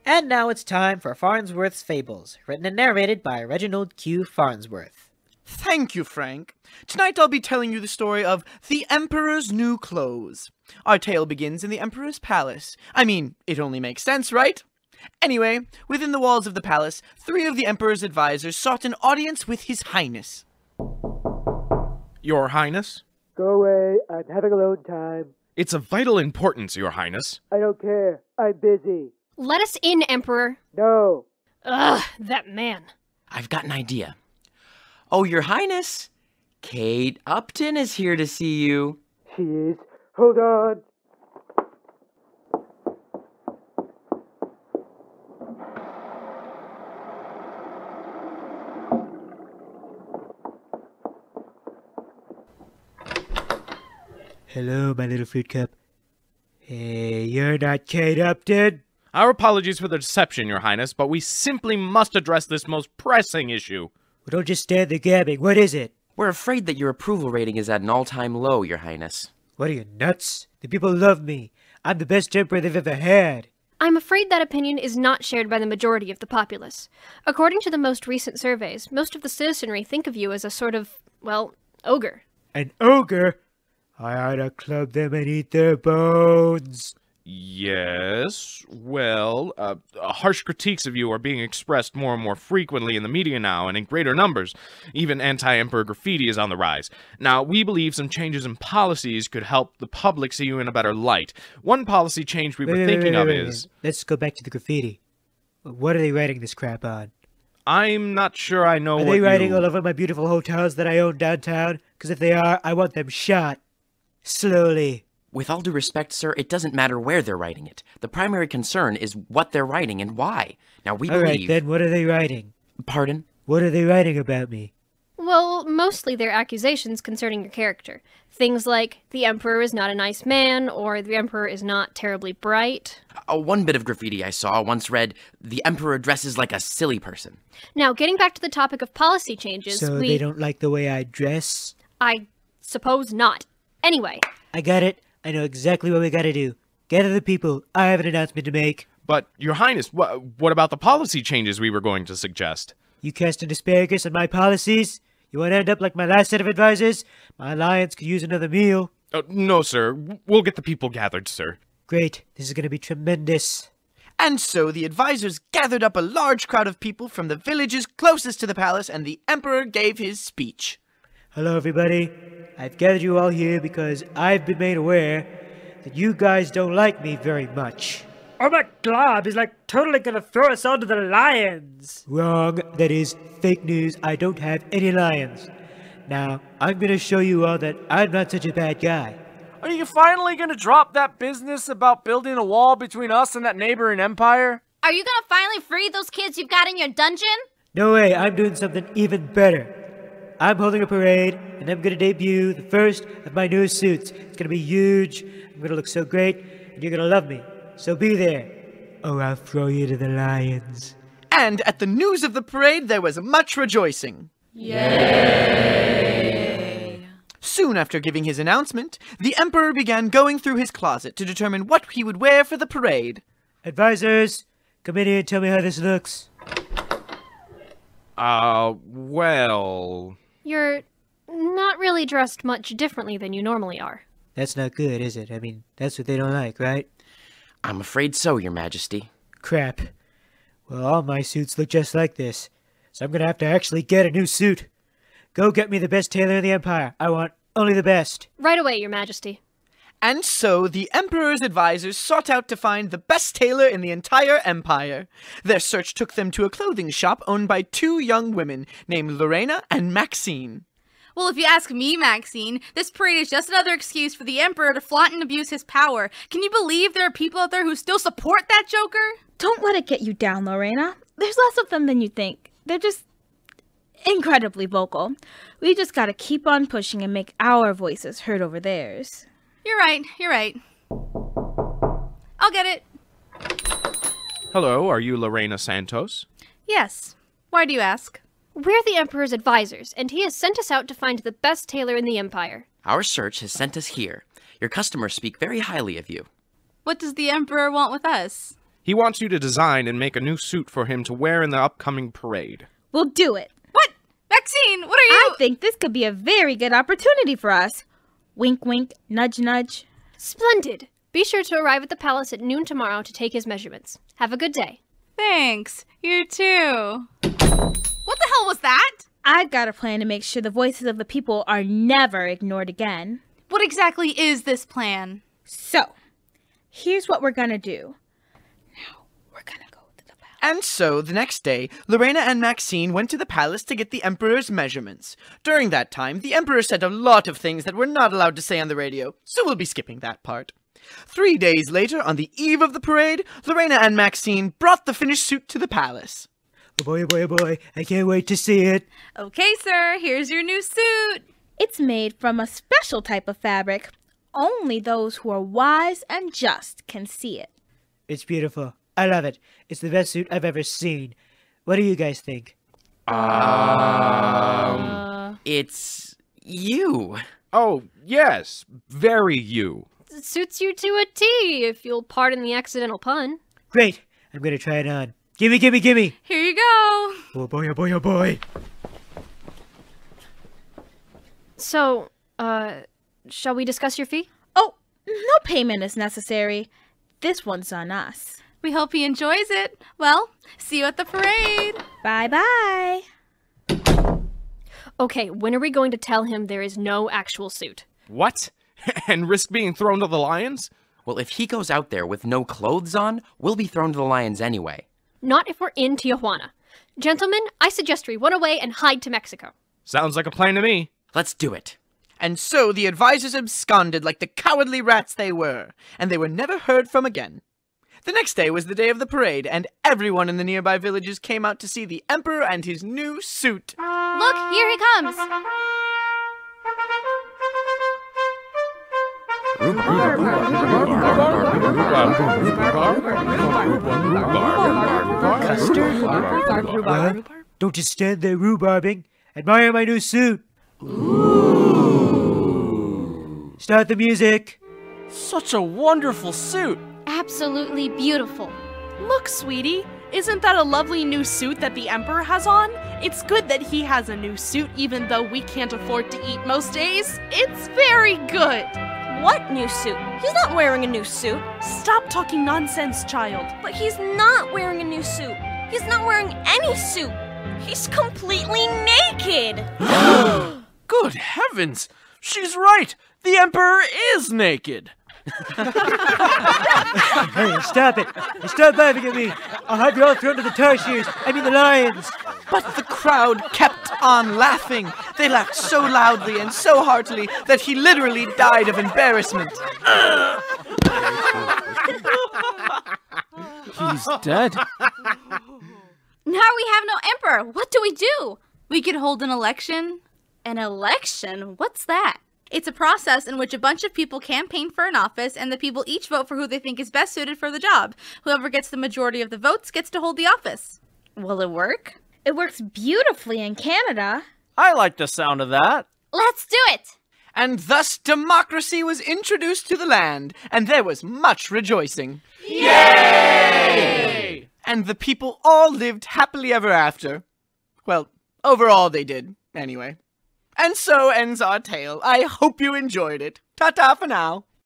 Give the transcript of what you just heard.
And now it's time for Farnsworth's Fables, written and narrated by Reginald Q. Farnsworth. Thank you, Frank. Tonight I'll be telling you the story of The Emperor's New Clothes. Our tale begins in the Emperor's palace. I mean, it only makes sense, right? Anyway, within the walls of the palace, 3 of the Emperor's advisors sought an audience with His Highness. Your Highness? Go away, I'm having alone time. It's of vital importance, Your Highness. I don't care, I'm busy. Let us in, Emperor. No. Ugh, that man. I've got an idea. Oh, Your Highness, Kate Upton is here to see you. She is. Hold on. Hello, my little fruit cup. Hey, you're not Kate Upton? Our apologies for the deception, Your Highness, but we simply must address this most pressing issue. Well, don't just stand there gabbing. What is it? We're afraid that your approval rating is at an all-time low, Your Highness. What are you, nuts? The people love me. I'm the best emperor they've ever had. I'm afraid that opinion is not shared by the majority of the populace. According to the most recent surveys, most of the citizenry think of you as a sort of, well, ogre. An ogre? I ought to club them and eat their bones. Yes, well, harsh critiques of you are being expressed more and more frequently in the media now and in greater numbers. Even anti-emperor graffiti is on the rise. Now, we believe some changes in policies could help the public see you in a better light. One policy change we were thinking of is... Let's go back to the graffiti. What are they writing this crap on? I'm not sure I know what Are you... they writing all over my beautiful hotels that I own downtown? Because if they are, I want them shot. Slowly. With all due respect, sir, it doesn't matter where they're writing it. The primary concern is what they're writing and why. Now, we believe... All right, then, what are they writing? Pardon? What are they writing about me? Well, mostly they're accusations concerning your character. Things like, the Emperor is not a nice man, or the Emperor is not terribly bright. One bit of graffiti I saw once read, the Emperor dresses like a silly person. Now, getting back to the topic of policy changes, So they don't like the way I dress? I suppose not. Anyway. I got it. I know exactly what we gotta do. Gather the people. I have an announcement to make. But, Your Highness, what about the policy changes we were going to suggest? You cast an asparagus on my policies? You want to end up like my last set of advisors? My alliance could use another meal. No, sir. We'll get the people gathered, sir. Great. This is gonna be tremendous. And so the advisors gathered up a large crowd of people from the villages closest to the palace, and the Emperor gave his speech. Hello, everybody. I've gathered you all here because I've been made aware that you guys don't like me very much. Oh my glob, he's like totally gonna throw us onto the lions. Wrong. That is fake news. I don't have any lions. Now, I'm gonna show you all that I'm not such a bad guy. Are you finally gonna drop that business about building a wall between us and that neighboring empire? Are you gonna finally free those kids you've got in your dungeon? No way. I'm doing something even better. I'm holding a parade, and I'm gonna debut the first of my newest suits. It's gonna be huge. I'm gonna look so great, and you're gonna love me. So be there, or I'll throw you to the lions. And at the news of the parade, there was much rejoicing. Yay! Soon after giving his announcement, the Emperor began going through his closet to determine what he would wear for the parade. Advisors, come in here and tell me how this looks. Well... You're not really dressed much differently than you normally are. That's not good, is it? I mean, that's what they don't like, right? I'm afraid so, Your Majesty. Crap. Well, all my suits look just like this, so I'm gonna have to actually get a new suit. Go get me the best tailor in the Empire. I want only the best. Right away, Your Majesty. And so the Emperor's advisors sought out to find the best tailor in the entire empire. Their search took them to a clothing shop owned by 2 young women named Lorena and Maxine. Well, if you ask me, Maxine, this parade is just another excuse for the Emperor to flaunt and abuse his power. Can you believe there are people out there who still support that joker? Don't let it get you down, Lorena. There's less of them than you think. They're just incredibly vocal. We just gotta keep on pushing and make our voices heard over theirs. You're right, you're right. I'll get it. Hello, are you Lorena Santos? Yes. Why do you ask? We're the Emperor's advisors, and he has sent us out to find the best tailor in the Empire. Our search has sent us here. Your customers speak very highly of you. What does the Emperor want with us? He wants you to design and make a new suit for him to wear in the upcoming parade. We'll do it. What? Maxine, what are you? I think this could be a very good opportunity for us. Wink, wink, nudge, nudge. Splendid. Be sure to arrive at the palace at noon tomorrow to take his measurements. Have a good day. Thanks. You too. What the hell was that? I've got a plan to make sure the voices of the people are never ignored again. What exactly is this plan? So, here's what we're gonna do. Now, we're gonna go to the palace. And so, the next day, Lorena and Maxine went to the palace to get the Emperor's measurements. During that time, the Emperor said a lot of things that we're not allowed to say on the radio, so we'll be skipping that part. 3 days later, on the eve of the parade, Lorena and Maxine brought the finished suit to the palace. Oh boy, oh boy, oh boy, I can't wait to see it. Okay, sir, here's your new suit. It's made from a special type of fabric. Only those who are wise and just can see it. It's beautiful. I love it. It's the best suit I've ever seen. What do you guys think? It's you. Oh, yes. Very you. It suits you to a T, if you'll pardon the accidental pun. Great. I'm gonna try it on. Gimme, gimme, gimme. Here you go. Oh boy, oh boy, oh boy. So, shall we discuss your fee? Oh, no payment is necessary. This one's on us. We hope he enjoys it. Well, see you at the parade. Bye-bye. Okay, when are we going to tell him there is no actual suit? What? And risk being thrown to the lions? Well, if he goes out there with no clothes on, we'll be thrown to the lions anyway. Not if we're in Tijuana. Gentlemen, I suggest we run away and hide to Mexico. Sounds like a plan to me. Let's do it. And so the advisors absconded like the cowardly rats they were, and they were never heard from again. The next day was the day of the parade, and everyone in the nearby villages came out to see the Emperor and his new suit. Look, here he comes. Well, don't just stand there rhubarbing. Admire my new suit. Start the music. Such a wonderful suit. Absolutely beautiful. Look, sweetie, isn't that a lovely new suit that the Emperor has on? It's good that he has a new suit even though we can't afford to eat most days. It's very good. What new suit? He's not wearing a new suit. Stop talking nonsense, child. But he's not wearing a new suit. He's not wearing any suit. He's completely naked. Good heavens! She's right! The Emperor is naked! Hey, stop it. Stop laughing at me. I'll have you all thrown to the tarsiers. I mean the lions. But the crowd kept on laughing. They laughed so loudly and so heartily that he literally died of embarrassment. He's dead. Now we have no emperor. What do we do? We could hold an election. An election? What's that? It's a process in which a bunch of people campaign for an office, and the people each vote for who they think is best suited for the job. Whoever gets the majority of the votes gets to hold the office. Will it work? It works beautifully in Canada. I like the sound of that. Let's do it! And thus democracy was introduced to the land, and there was much rejoicing. Yay! And the people all lived happily ever after. Well, overall they did, anyway. And so ends our tale. I hope you enjoyed it. Ta-ta for now.